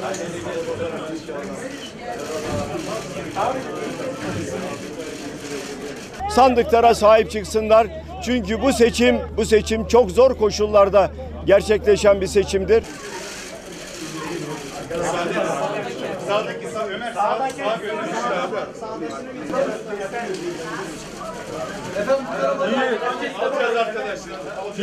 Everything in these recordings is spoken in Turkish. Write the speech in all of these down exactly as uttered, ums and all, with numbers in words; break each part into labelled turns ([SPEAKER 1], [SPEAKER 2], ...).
[SPEAKER 1] Sandıklara sahip çıksınlar. Çünkü bu seçim, bu seçim çok zor koşullarda gerçekleşen bir seçimdir.
[SPEAKER 2] Sağdaki sağ Ömer sağdaki sağ Efendim arkadaşlar.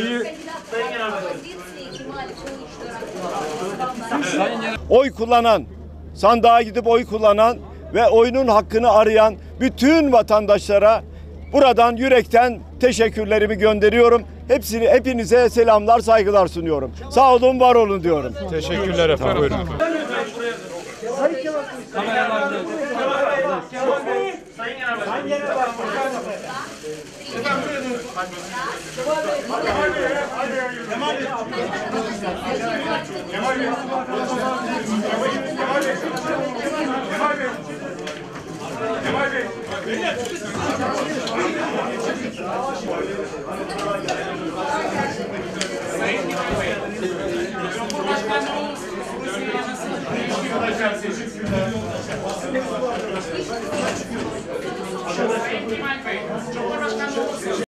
[SPEAKER 1] Oy kullanan, sandığa gidip oy kullanan ve oyunun hakkını arayan bütün vatandaşlara buradan yürekten teşekkürlerimi gönderiyorum. Hepsini, hepinize selamlar, saygılar sunuyorum. Sağ olun, var olun diyorum.
[SPEAKER 3] Teşekkürler efendim. Buyurun efendim.
[SPEAKER 4] Sayın Kemal Bey. Sayın Genel Başkanım. Kemal Bey.